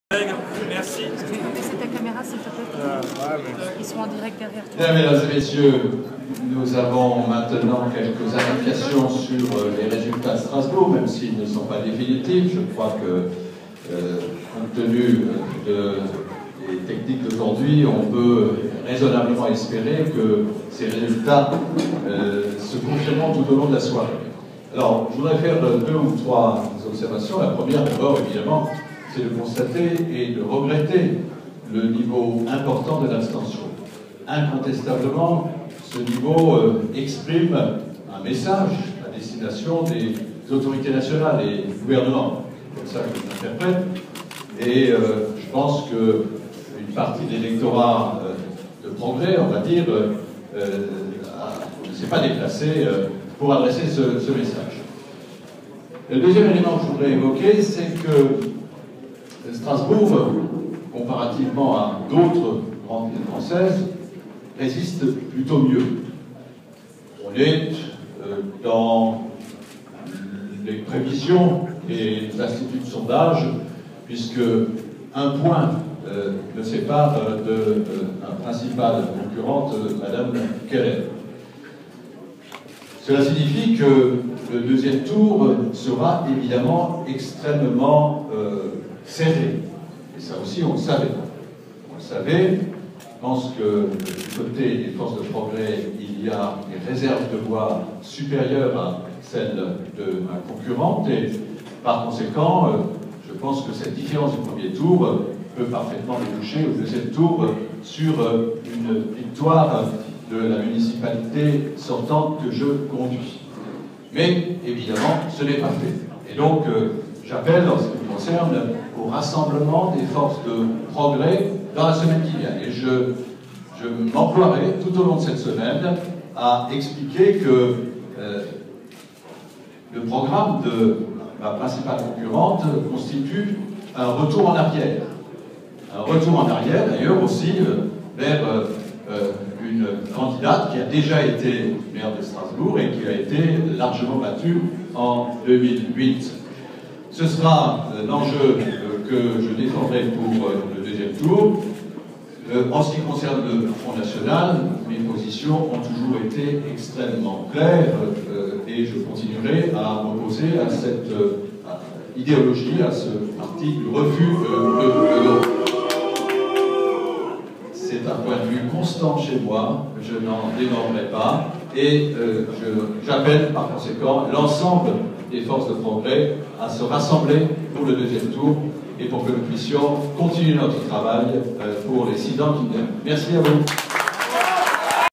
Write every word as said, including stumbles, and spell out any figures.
Merci. Tu peux baisser ta caméra s'il te plaît? Euh, ouais, mais... Ils sont en direct derrière toi. Bien, mesdames et messieurs, nous avons maintenant quelques indications sur les résultats de Strasbourg, même s'ils ne sont pas définitifs. Je crois que, euh, compte tenu de, des techniques d'aujourd'hui, on peut raisonnablement espérer que ces résultats euh, se confirmeront tout au long de la soirée. Alors, je voudrais faire deux ou trois observations. La première, d'abord, évidemment, c'est de constater et de regretter le niveau important de l'abstention. Incontestablement, ce niveau euh, exprime un message à destination des autorités nationales et du gouvernement. C'est comme ça que je l'interprète. Et euh, je pense qu'une partie de l'électorat euh, de progrès, on va dire, euh, ne s'est pas déplacée euh, pour adresser ce, ce message. Le deuxième élément que je voudrais évoquer, c'est que Strasbourg, comparativement à d'autres grandes villes françaises, résiste plutôt mieux. On est euh, dans les prévisions et les instituts de sondage, puisque un point euh, me sépare de euh, la principale concurrente, euh, Madame Keller. Cela signifie que le deuxième tour sera évidemment extrêmement euh, serré. Et ça aussi, on le savait. On le savait. Je pense que du côté des forces de progrès, il y a des réserves de voix supérieures à celles de ma concurrente. Et par conséquent, euh, je pense que cette différence du premier tour euh, peut parfaitement déboucher au deuxième tour euh, sur euh, une victoire de la municipalité sortante que je conduis. Mais, évidemment, ce n'est pas fait. Et donc, euh, j'appelle, en ce qui me concerne, au rassemblement des forces de progrès dans la semaine qui vient. Et je, je m'emploierai tout au long de cette semaine à expliquer que euh, le programme de ma principale concurrente constitue un retour en arrière. Un retour en arrière, d'ailleurs, aussi euh, vers euh, euh, une candidate qui a déjà été maire de Strasbourg et qui a été largement battue en deux mille huit. Ce sera euh, l'enjeu euh, que je défendrai pour euh, le deuxième tour. Euh, en ce qui concerne le Front National, mes positions ont toujours été extrêmement claires euh, et je continuerai à m'opposer à cette euh, à idéologie, à ce parti du refus euh, de, de l'autre. C'est un point de vue constant chez moi, je n'en démordrai pas, et euh, j'appelle par conséquent l'ensemble des forces de progrès à se rassembler pour le deuxième tour et pour que nous puissions continuer notre travail euh, pour les six ans qui viennent. Merci à vous.